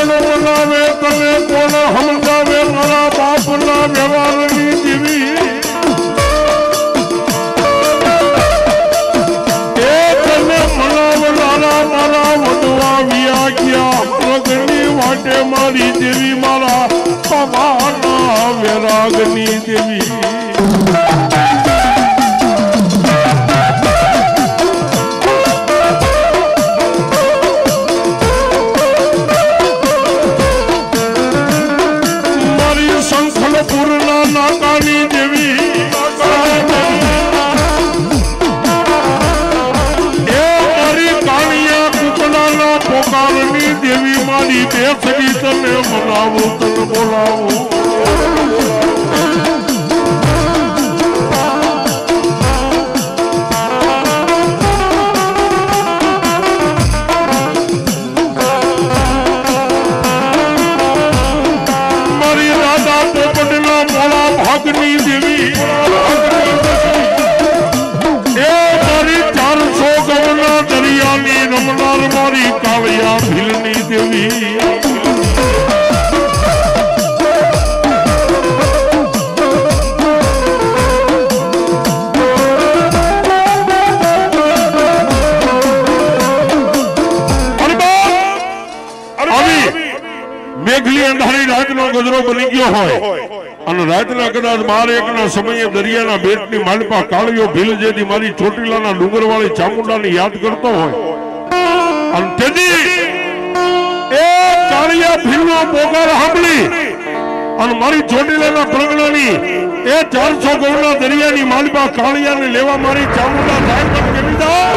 કોણ મનાવે તને કોણ સમજાવે મારા બાપના વ્યવહારની જીવી એ તને મનાવનારા મારા વધવા વ્યા ગયા પ્રગની વાટે મારી દેવી મારા પવાના વેરાગની દેવી પૂર્ણા નાકાની દેવી એ મારી કાણિયા કુકડાના પોકારની દેવી મારી બેસડી તને મનાવું તને બોલાવું ભાગની દેવી એ મારી 400 ગૌના દરિયાની રમનાર મારી કાળિયા ભીલની દેવી મેઘલી અંધારી રાતનો ગજરો બની ગયો હોય અને રાતના કદાચ 12-1 સમયે દરિયાના બેટની માલપા કાળિયો ભીલ જેથી મારી ચોટીલાના ડુંગરવાળી ચામુંડાને યાદ કરતો હોય અને તેથી એ કાળિયા ભીલનો પોકાર સાંભળી અને મારી ચોટીલાના પ્રગણાની એ 400 ગૌના દરિયાની માલપા કાળિયાને લેવા મારી ચામુંડા સાહેબ કેવી દા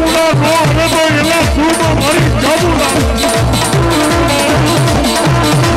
ચામુંડા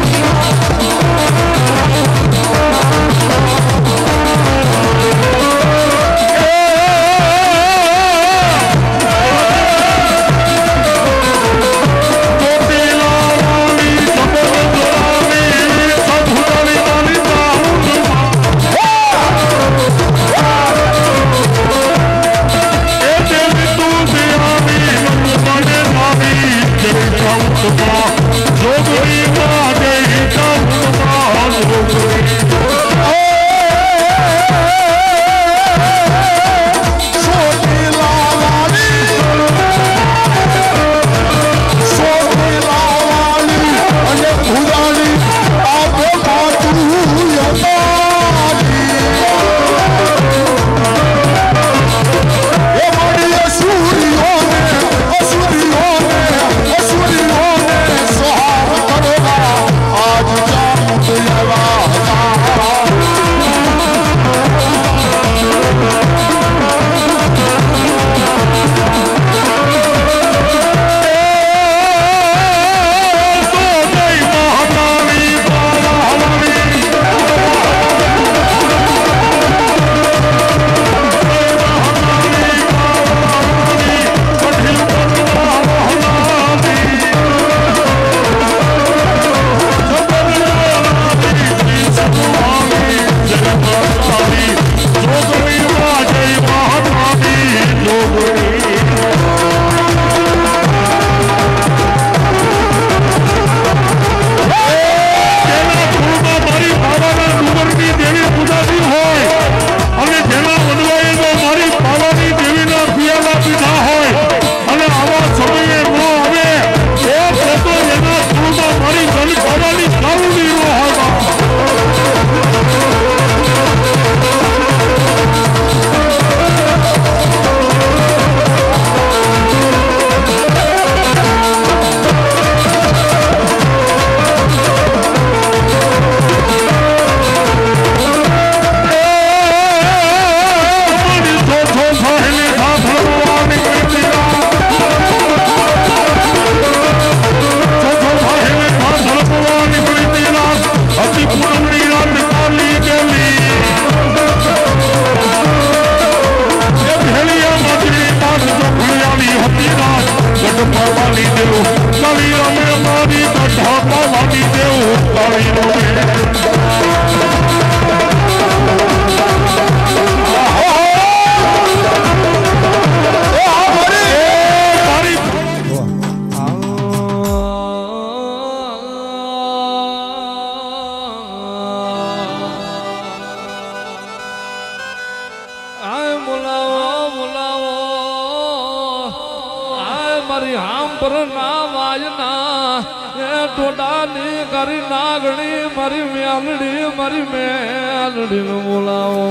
मारी हम पर ना वाजना ये टोडानी करी नागणी मारी म्यालड़ी नु बोलाओ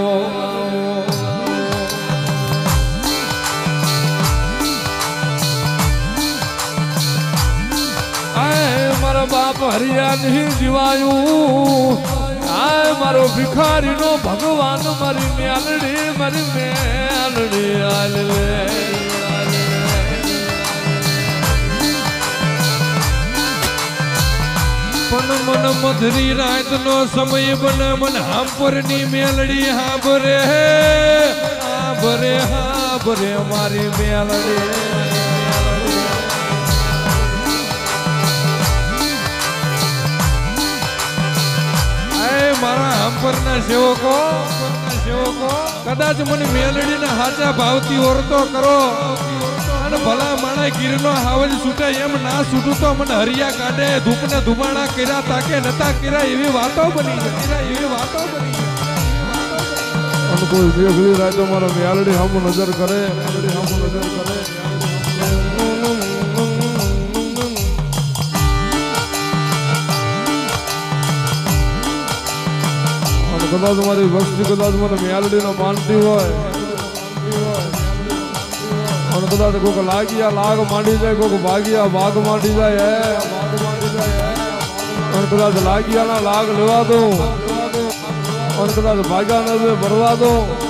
मारा बाप हरिया नहीं जीवायू आए मारो भिखारी नो भगवान मारी म्यालड़ी आल पन मन मधुरी रात नो समय बन मन हम पुरनी म्यालड़ी हाँ बरे हमारी म्यालड़ी मारा हम पर ना सेवको कदाच मन मेलड़ी ना हाचा भावती औरतो करो अन भला माणा गिरनो हावली छूटे एम ना छूटू तो मन हरिया काढे धूप ने धुमाड़ा कर्या ताके नता कर्या एवी वातो बनी उनको देखली रात मारा मेलड़ी हम नजर करे कदाच मारी वस्ती कदाच मन म्यालड़ी न मानती हो कदाच कोक लागिया लाग मांडी जाए कोक भागिया भाग मांडी जाए कदाच लागिया ना लाग लेवा दो कदाच भाग्या न भरवा दो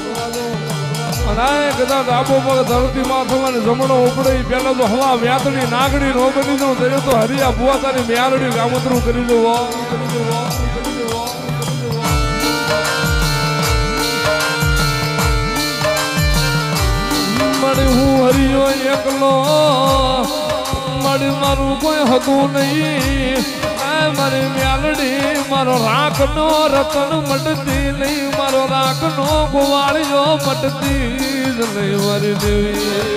कदाच आपो पग धरती माथो में जमणो उपड़े पहला तो हवा व्यातड़ी नागड़ी नो बनी दो तो हरिया बुआ तारी म्यालड़ी गामतरू करी दो मड़ी हूँ हरियो एकलो मड़ी मारू कोई हदू नहीं मारी म्यालड़ी मारो राख नो रतन मटती नहीं मारो राख नो गुवाड़ियो मटती नहीं मारी देवी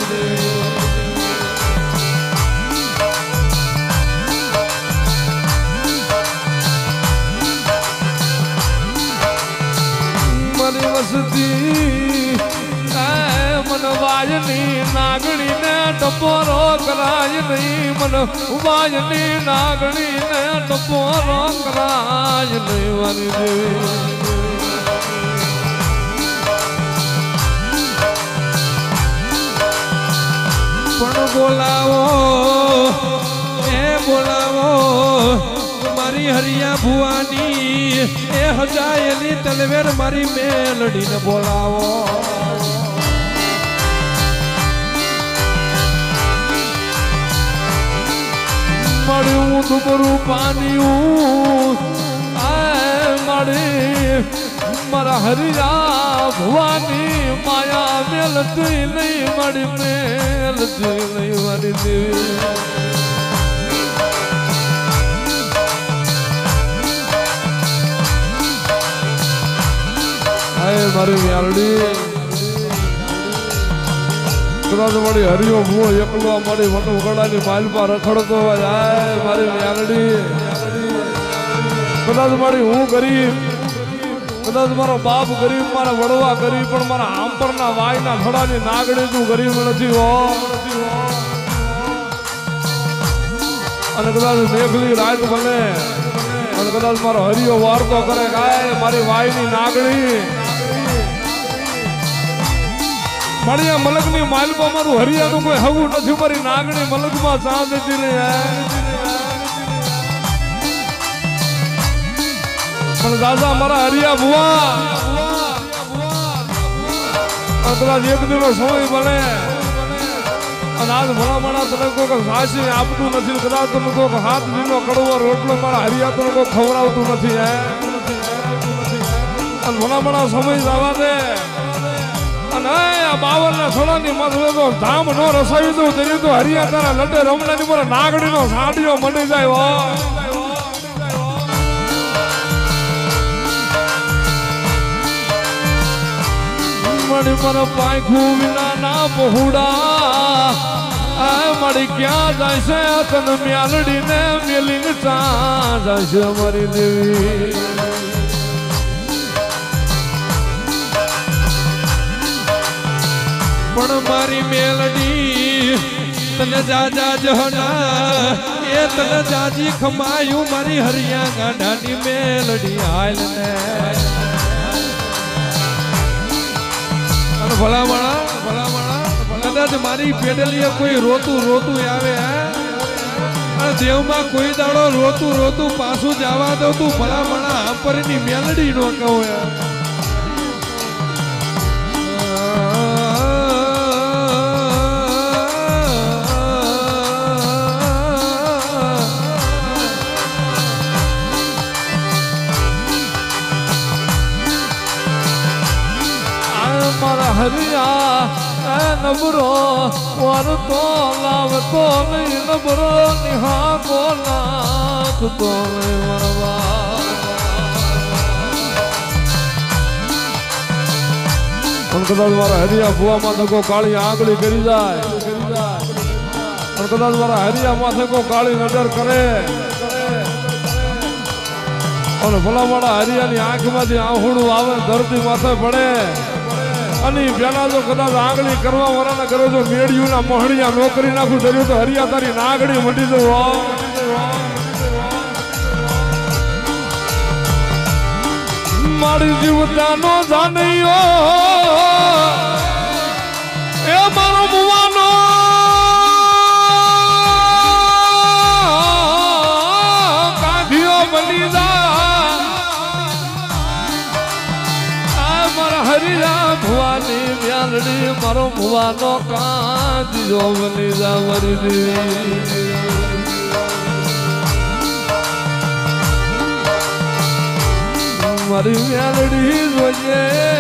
मरी वसती मन वाजनी नागणी ने टपोरो कराय नहीं मन वाजनी नागणी ने टपोरो कराय नहीं वाली देवी पण बोलावो मारी हरिया भुआनी ए हजायली तलवेर मारी मेलड़ी ने बोलावो मड़ू दुबरू पानियू आए मड़ी मरा हरिया भुआनी माया मेलती नहीं मड़ी मेलती नहीं मरी देवी आए मारी म्यालड़ी कदाच मारी हरियो भूओ एकलो मारी वट उगड़ानी मालपा रखड़तो जाए मारी म्यालड़ी कदाच मारी हूँ गरीब कदाच मारो बाप गरीब मारा वड़वा गरीब पण मारा आंपर ना वाय ना थोड़ा नी नागड़ी तू गरीब नहीं हो अने कदाच देखली रात बने अने कदाच मारो हरियो वार्तो करे गाय मारी वाय नी नागड़ी बढ़िया मलक नी मालपा मारू हरिया नु कोई हवू नहीं मारी नागणी मलक में सांस देती रही है पण दादा मारा हरिया बुआ कदाच एक दिन समय बने अनाज भला मना तने को सासी आपतू नहीं कदाच तुम को हाथ दीनो कड़वा रोटलो मारा हरिया तुम को खवरावतू नहीं है भला मना समय जावा दे बावल ने थोड़ा नी मत तो धाम नो रसाई तो तेरी तो हरिया तारा लड्डे रमना नी पर नागड़ी नो साडियो मंडी जाय वो मड़ी पर पाखू बिना ना बहुड़ा आ मड़ी क्या जैसे तन म्यालड़ी ने मिलिंग सा जैसे मरी देवी पण मारी मेलडी તને જાજા જહના એ તને જાજી ખમાયું મારી હરિયા ગાંડાની મેલડી હાલ ને ભલામણા કદાચ મારી પેડલીએ કોઈ રોતું આવે દેવમાં કોઈ દાડો રોતું પાછું જવા દઉં તું ભલામણા આંપરની મેલડી નો કહું મારા હરિયા નબરો વરતો લાવતો નહીં નબરો નિહાકો નાખતો નહીં મારા કદાચ મારા હરિયા ભુવામાં થકો કાળી આંગળી કરી જાય પણ કદાચ મારા હરિયામાં થકો કાળી નજર કરે અને ભલા મારા હરિયાની આંખમાંથી આહુડું આવે ધરતી માથે પડે અને પેલા જો કદાચ આંગળી કરવા વાળાના કરો છો મેળ્યું ના મોહણિયા નોકરી નાખું ધર્યું તો હરિયા તારી નાગડી મટી જવું મારી જીવતાનો જાનૈયો એ મારો મુવાનો કાઢ્યો બની જા મારા હરિયા ભુવાની મ્યાલડી મારો ભુવાનો કાઢ્યો બની જા મારી દેવી મારી મેલડી જોજે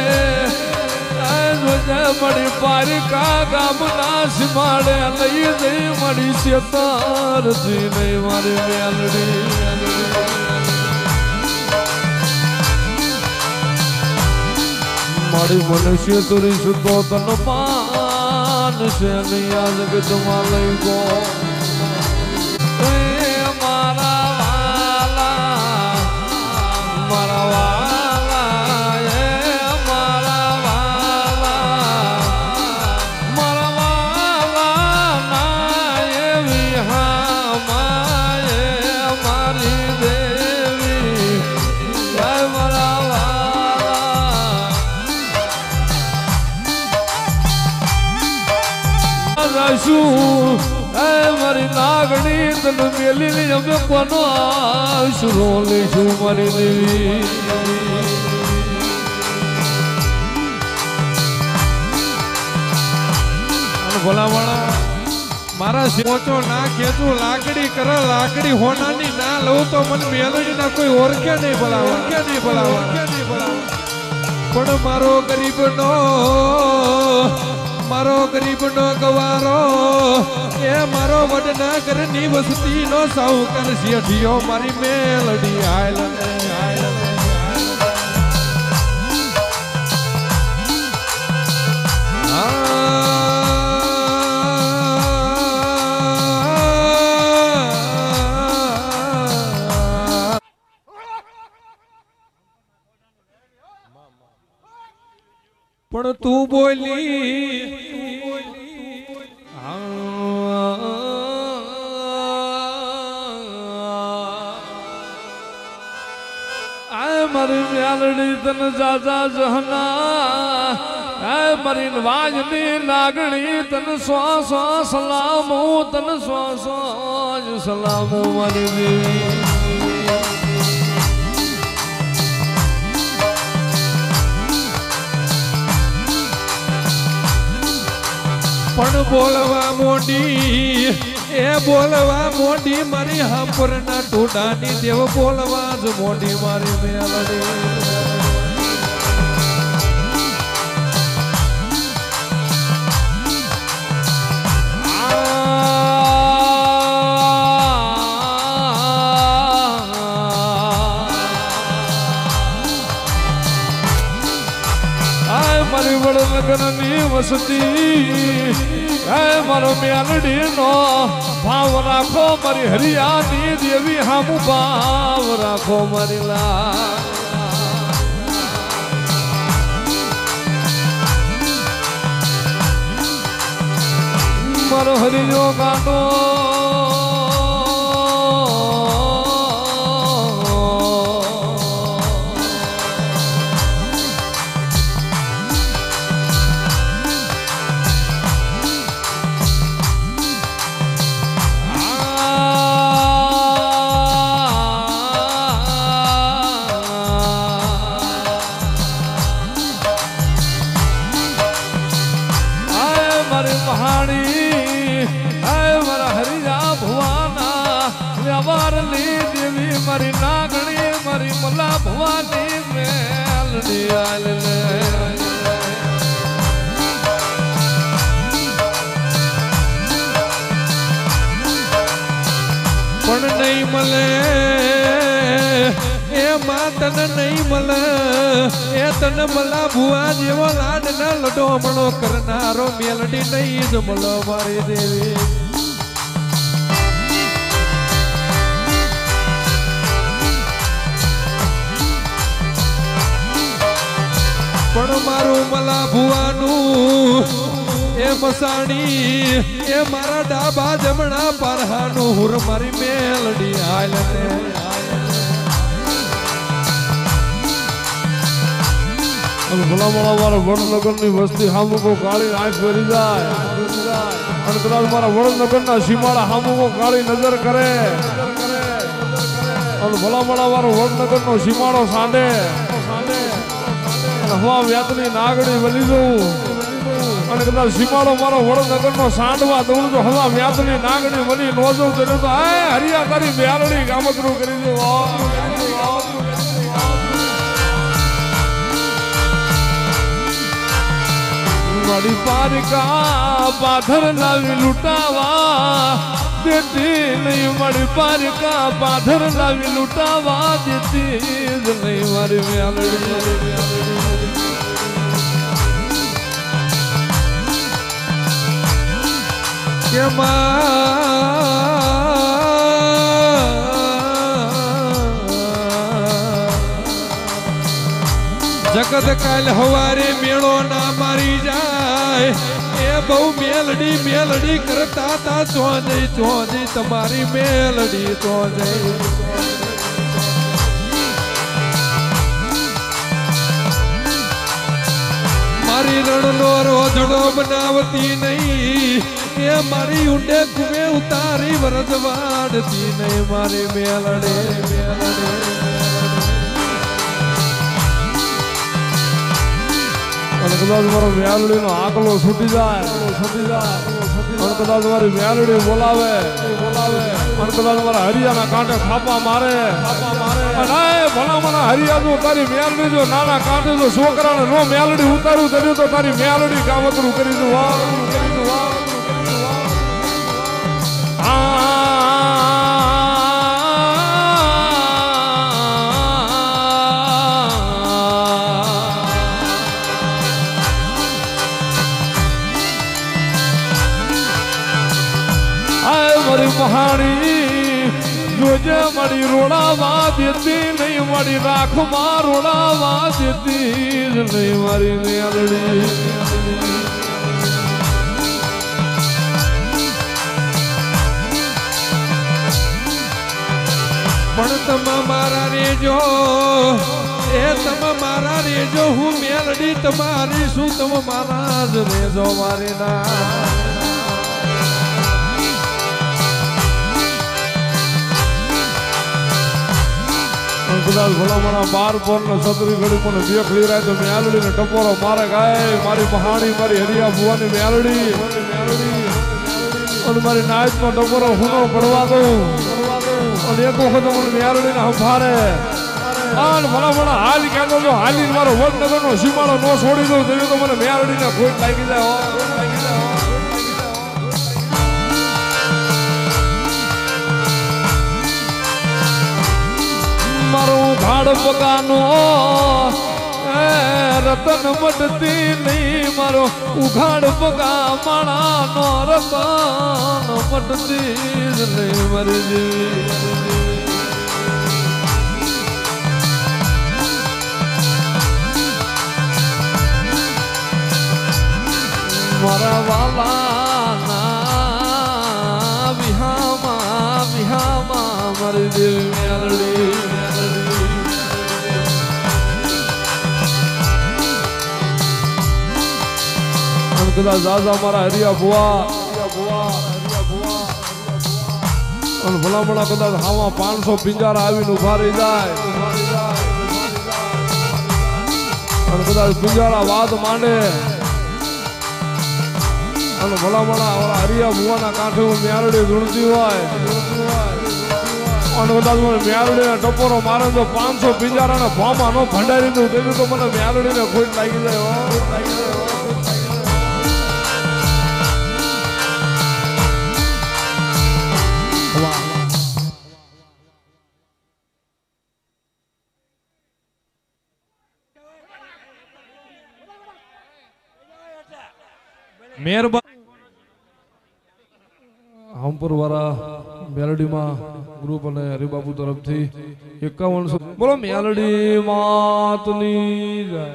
મળી પારિકા ગામના સીમાડે લઈ જઈ મળી શેતારથી નહીં મારી મેલડી મારી મનુષ્ય તુરી સુતો તન પાન છે નહીં આ જગતમાં લઈ ગો મારી નાગણી તન મેલી અમે કોનો આશરો લઈશું મારી દેવી ભલામણા મારા સોચો ના ખેંચું લાકડી કર લાકડી હોનાની ના લઉં તો મને મેલડી ના કોઈ ઓળખે નહીં ભલાવા પણ મારો ગરીબ નો ગવારો એ મારો વડનગર ની વસતી નો સાઉકર શેઠિયો મારી મેલડી હાલ પણ તું બોલી મારી મેલડી તન જાજા જહના મારી વાજની લાગણી તન સો સલામો તન સો સલામો મારી દેવી પણ બોલવા મોડી મારી હાપરના ટોડાની દેવ બોલવા જ મોડી મારી મેલડી મારી વડનગરની વસતી મારો મેલડી નો ભાવ રાખો મારી હરિયાની દેવી હામુ ભાવ રાખો મારી લા મારો હરિયો ગાનો મારી નાગણી મારી મલા ભવાની મેલડી આલે પણ નહીં મળે એ માં તને નહીં મળે એ તને મલા ભુવા જેવો લાડ ના લડો મણો કરનારો મેલડી નહીં જ મળો મારી દેવી પણ મારું મલા ભુવાનું એ મસાણી એ મારા ડાબા જમણા પારહાનું હુર મારી મેલડી હાલને ભલા મોળા મારા વડનગરની વસ્તી હામુકો કાળી આંખ ભરી જાય અને કદાચ મારા વડનગરના સીમાડા હામુકો કાળી નજર કરે અને ભલા મોળા મારો વડનગરનો સીમાડો સાંડે હવા વ્યાતની નાગડી વળી જવું અને કદાચ સીમાડો મારો વડનગરનો સાંડવા દઉં તો હવા વ્યાતની નાગડી વળી નો જવું તો હરિયા તારી બેરડી ગામતરું કરી દઉં મારી પારિકા પાથર લાવી લૂંટાવા દેતી નહીં મારી પારિકા પાથર લાવી લૂંટાવા દેતી જ નહીં મારી મેલડી કે જગત કાલ હવારે મેળો ના મારી જાય એ બહુ મેલડી મેલડી કરતા તા ચોજઈ તમારી મેલડી ચોજઈ મારી રણનો રોજડો બનાવતી નહીં એ મારી ઊંડે કુવે ઉતારી વરજવાડતી નહીં મારી મેલડે અને કદાચ મારો મેલડી નો આકલો છૂટી જાય અને કદાચ મારી મેલડી બોલાવે અને કદાચ મારા હરિયાના કાંઠે ખાપા મારે અને ભલા મને હરિયા જો તારી મેલડી જો નાના કાંઠે જો છોકરાને નો મેલડી ઉતાર્યું કર્યું તો તારી મેલડી કાવતરું કરી દઉં મહાણી જોજે મારી રોડાવા દેતી નહીં મારી રાખમાં રોડાવા દેતી જ નહીં મારી મેલડી પણ તમે મારા રેજો એ તમે મારા રેજો હું મેલડી તમારી શું તમે મારા જ રેજો મારી ના કદાચ ભલા મણા બાર પર ને સતરી ઘડી મને બેખડી રાય તો મેલડી ને ટપોરો મારે ગાય મારી મહાણી મારી હરિયા ભુવાની મેલડી અને મારી નાચ માં ટપોરો હુનો પડવા દઉં અને એક વખત મને મેલડી ને હંફારે અને ભલા મણા હાલી કહેતો જો હાલી મારો વડનગર નો સીમાડો નો છોડી દઉં તો મને મેલડી ને ખોટ લાગી જાય મારો ઘાડ પગાનો રતન મટતી નહીં મારો ઉઘાડ પગા માણાનો રતન મટતી જ નહીં મરી જેવી મારા વાલાના કદાચ દાદા મારા હરિયા ભુવા અને ભલામણા કદાચ હામાં 500 પિંજારા આવીને ઉભા રહી જાય અને કદાચ પિંજારા વાત માંડે અને ભલામણા હરિયા ભુવાના કાંઠે મેરડી ધૂણતી હોય અને કદાચ મને મેરડીને ટપોરો મારે તો 500 પિંજારાના ભાવમાં નો ભંડારી દઉં તેવી તો મને મેરડીને ખોટ લાગી જાય મહેરબાની હમપુર વાળા મેલડીમાં ગ્રુપ અને હરિબાબુ તરફથી 5100 બોલો મેલડી માતની જય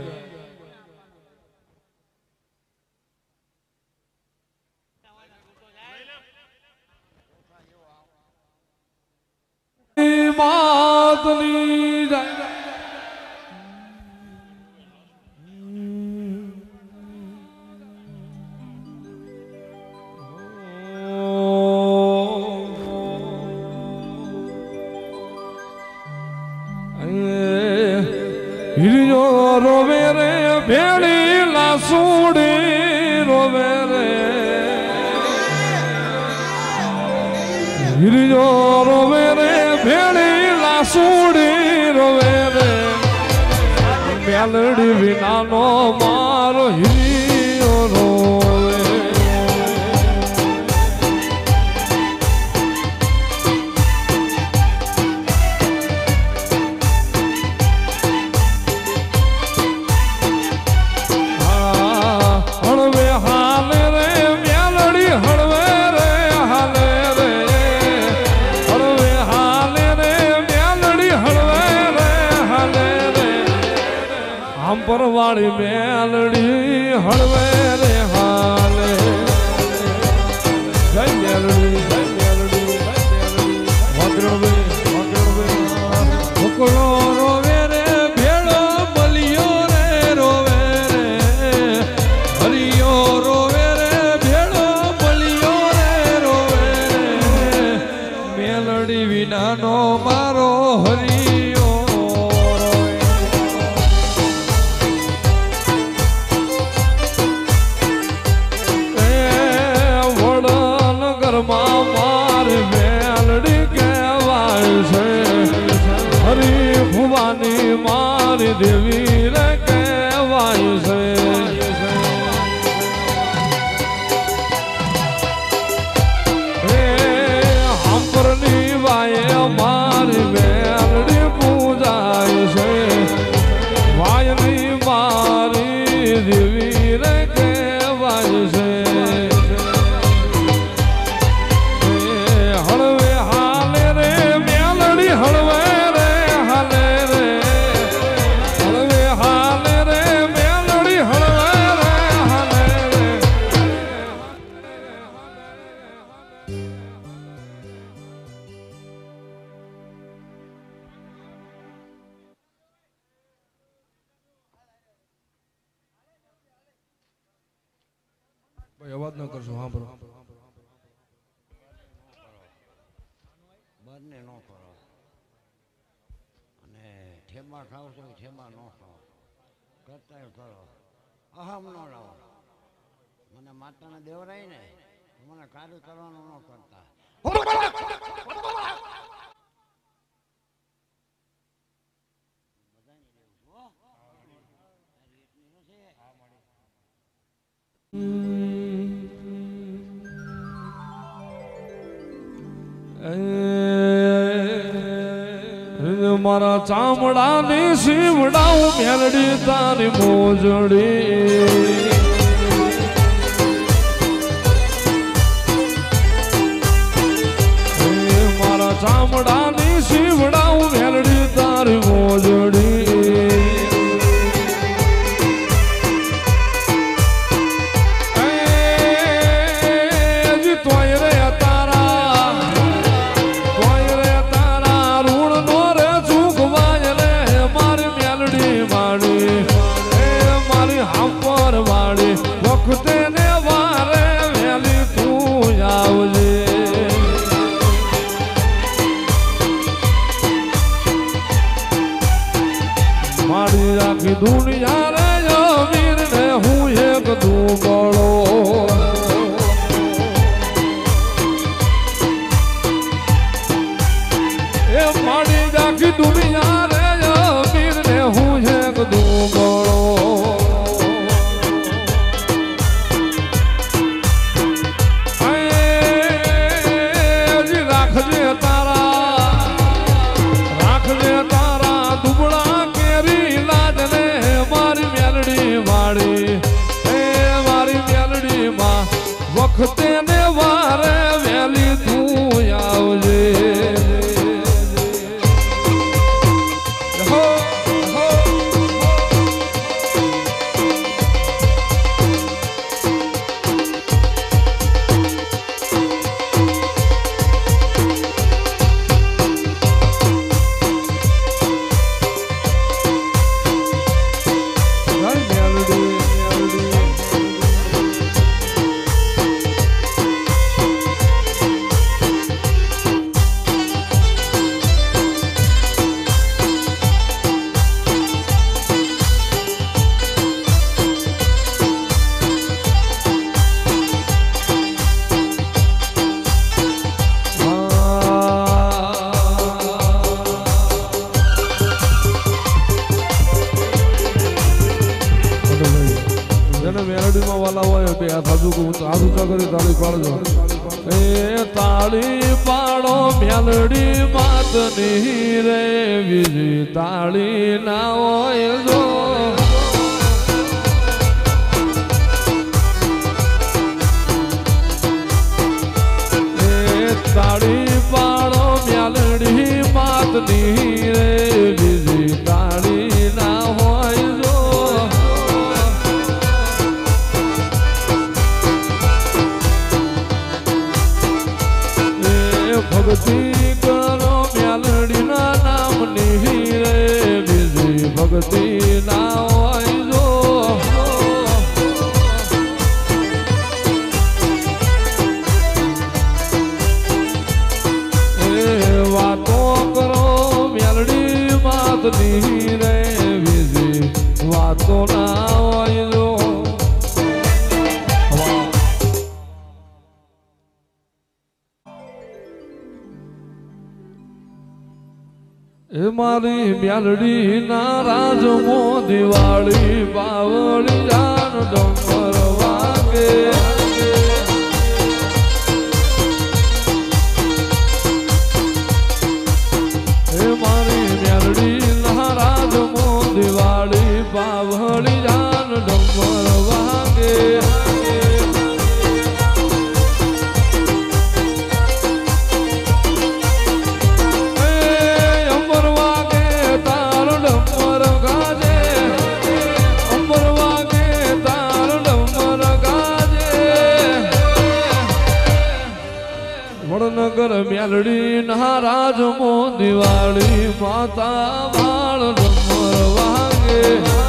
માતની જય હિરિયો રોવે રે ભેળી લાસુડી રોવે રે હિરિયો રોવે રે ભેળી લાસુડી રોવે રે મેલડી વિનાનો મારો હિરિયો રોવે પરવાળી મેલડી હળવે રે હાલે જય મેલડી વગરવે ભૂકળો રોવે રે ભેળો બલિયો રે રોવે રે હરિયો રોવે રે ભેળો બલિયો રે રોવે રે મેલડી વિનાનો મારો હરિયો મારી મેલડી કહેવાય છે હરી ભુવાની મારી દેવી રે કહેવાય છે હંપરની વાય મારી મેલડી પૂજાય છે વાયની મારી દેવી રે કહેવાય છે અવાજ ન કરશો હા બરો બંને નો કરો અને ઠેમા ખાવ છો ઠેમા નો ખાવ કરતા કરો અહમ નો લાવો મને માતાને દેવરાય ને મને કાર્ય કરવાનું ન કરતા મારા ચામડાની શિવડાવું મેલડી તારી મોજડી મારા ચામડાની શિવડાવું મેલડી તારી મોજડી વખતે ને વખતે ને વારે વેલી તું આવજે મેલડીમાં વાલા હોય બે હાથ હાથ ઊંચા કરી તાળી પાડજો એ તાળી પાડો મેલડી માતની રે બીજી તાળી ના હોય જો એ તાળી પાડો મેલડી માતની રે બીજી તાળી ના હોય જો ભક્તિ કરો મેલડીના નામની રે બીજી ભક્તિ ના હોય જો એ વાતો કરો મેલડી માતની રે બીજી વાતો ના હોય જો એ મારી મેલડી ના રાજમો દિવાળી બાવળી જાન ડમર વાગે એ મારી મેલડી ના રાજમો દિવાળી બાવળી જાન ડમર વાગે વડનગર મેલડી ના રાજમો દિવાળી માતા વાળ ડમર વાગે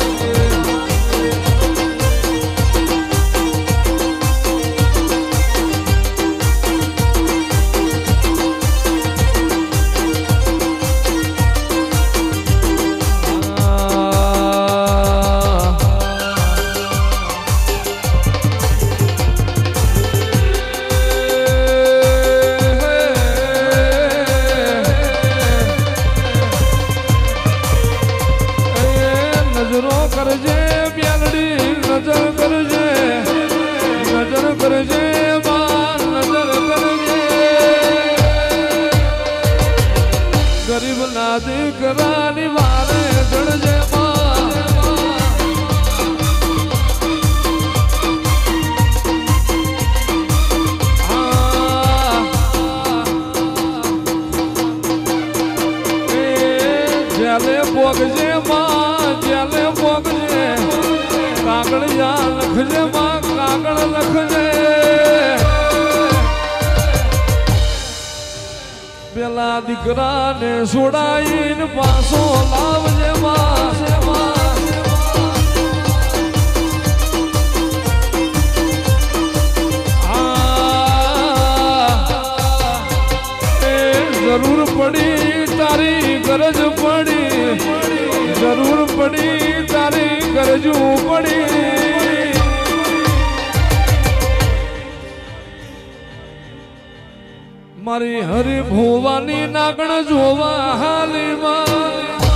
કરજે મેલડી નજર કરજે બાર નજર કરજે ગરીબ ના દીકરાની વારે જડજે જેલે પોગજે જેલે પોગજે કાગળિયા લખજે માં કાગળ લખજે પેલા દીકરાને છોડાઈને પાછો લાવજે માં જરૂર પડી તારી ગરજ પડી જરૂર પડી તારી ગરજુ પડી મારી હરી ભોવાની નાગણ જોવા હાલીમાં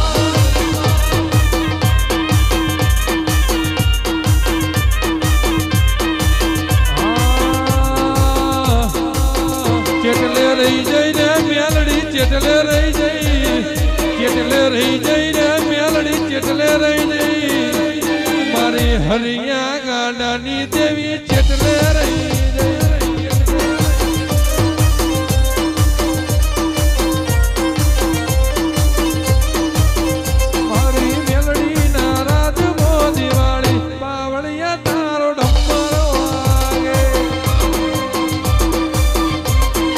ચેટલે રહી જઈ રે મેલડી ચેટલે રહી જઈ ચેટલે રહી જઈ રે મેલડી ચેટલે રહી જઈ મારી હરિયા ગાડાની દેવી ચેટલે રહી